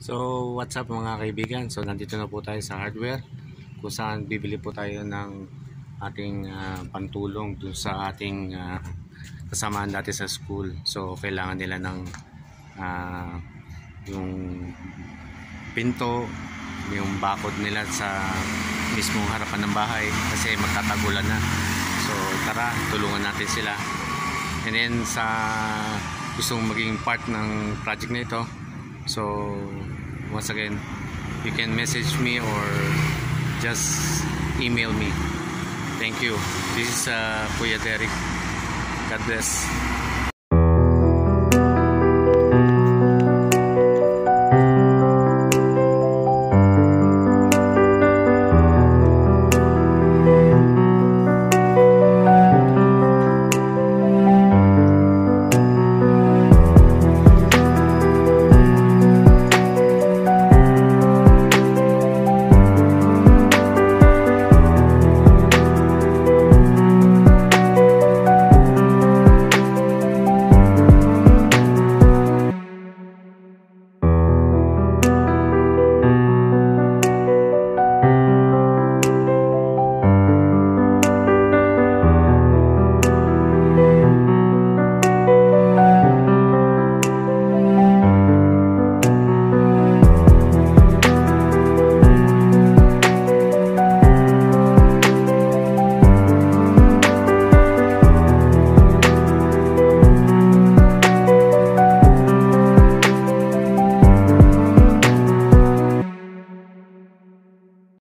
So what's up mga kaibigan, so nandito na po tayo sa hardware kung saan bibili po tayo ng ating pantulong dun sa ating kasamaan dati sa school. So kailangan nila ng yung pinto, yung bakod nila sa mismong harapan ng bahay kasi magtatagulan na. So tara, tulungan natin sila. And then sa gustong maging part ng project na ito, so once again, you can message me or just email me. Thank you. This is Kuya Derek. God bless.